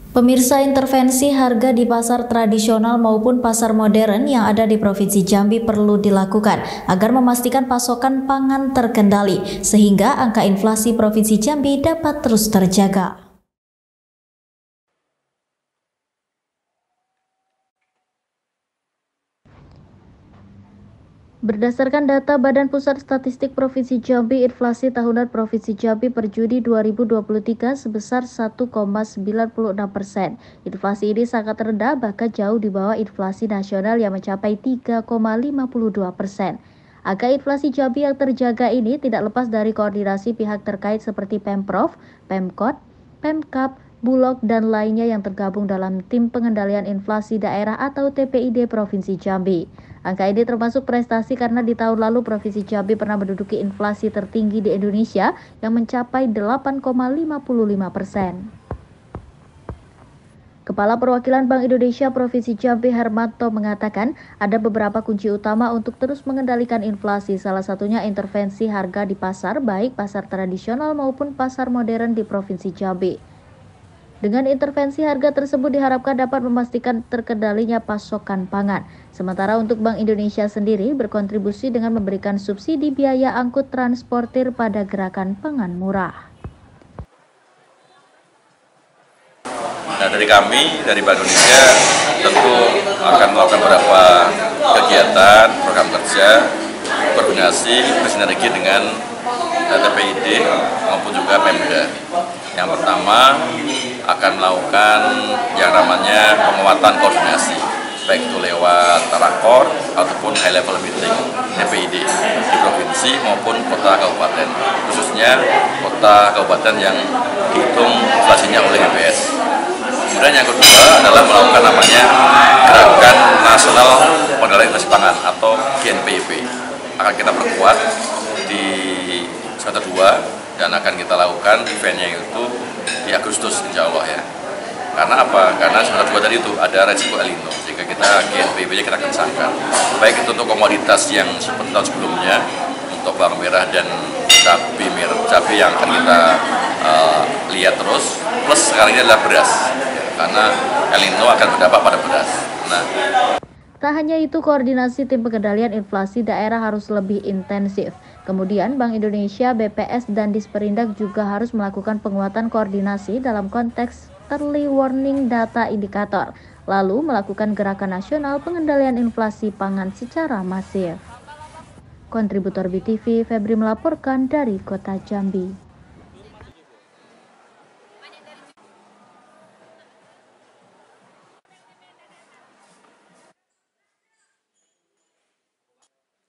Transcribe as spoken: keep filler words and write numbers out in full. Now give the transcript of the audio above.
Pemirsa, intervensi harga di pasar tradisional maupun pasar modern yang ada di Provinsi Jambi perlu dilakukan agar memastikan pasokan pangan terkendali sehingga angka inflasi Provinsi Jambi dapat terus terjaga. Berdasarkan data Badan Pusat Statistik Provinsi Jambi, inflasi tahunan Provinsi Jambi per Juni dua ribu dua puluh tiga sebesar satu koma sembilan enam persen. Inflasi ini sangat rendah, bahkan jauh di bawah inflasi nasional yang mencapai tiga koma lima dua persen. Angka inflasi Jambi yang terjaga ini tidak lepas dari koordinasi pihak terkait seperti Pemprov, Pemkot, Pemkap, Bulog, dan lainnya yang tergabung dalam Tim Pengendalian Inflasi Daerah atau T P I D Provinsi Jambi. Angka ini termasuk prestasi karena di tahun lalu Provinsi Jambi pernah menduduki inflasi tertinggi di Indonesia yang mencapai delapan koma lima lima persen. Kepala Perwakilan Bank Indonesia Provinsi Jambi Hermanto mengatakan ada beberapa kunci utama untuk terus mengendalikan inflasi, salah satunya intervensi harga di pasar, baik pasar tradisional maupun pasar modern di Provinsi Jambi. Dengan intervensi harga tersebut diharapkan dapat memastikan terkendalinya pasokan pangan. Sementara untuk Bank Indonesia sendiri berkontribusi dengan memberikan subsidi biaya angkut transportir pada gerakan pangan murah. Nah, dari kami, dari Bank Indonesia tentu akan melakukan beberapa kegiatan, program kerja, koordinasi, bersinergi dengan T P I D maupun juga Pemda. Yang pertama akan melakukan yang namanya penguatan koordinasi, baik itu lewat rakor ataupun high level meeting T P I D di provinsi maupun kota kabupaten, khususnya kota kabupaten yang dihitung inflasinya oleh B P S. Kemudian yang kedua adalah melakukan namanya Gerakan Nasional Pengendalian Inflasi Pangan atau G N P I P. Akan kita perkuat di semester dua dan akan kita lakukan eventnya itu di Agustus insya Allah ya. Karena apa? Karena semester dua tadi itu ada resiko El Nino, sehingga kita G N P I P-nya kita kencangkan. Baik itu untuk komoditas yang seperti tahun sebelumnya, untuk bawang merah dan cabai merah, cabai yang akan kita uh, lihat terus, plus sekarang ini adalah beras, karena El Nino akan berdampak pada beras. Nah, tak hanya itu, koordinasi tim pengendalian inflasi daerah harus lebih intensif. Kemudian Bank Indonesia, B P S, dan Disperindak juga harus melakukan penguatan koordinasi dalam konteks early warning data indikator, lalu melakukan gerakan nasional pengendalian inflasi pangan secara masif. Kontributor B T V, Febri melaporkan dari Kota Jambi.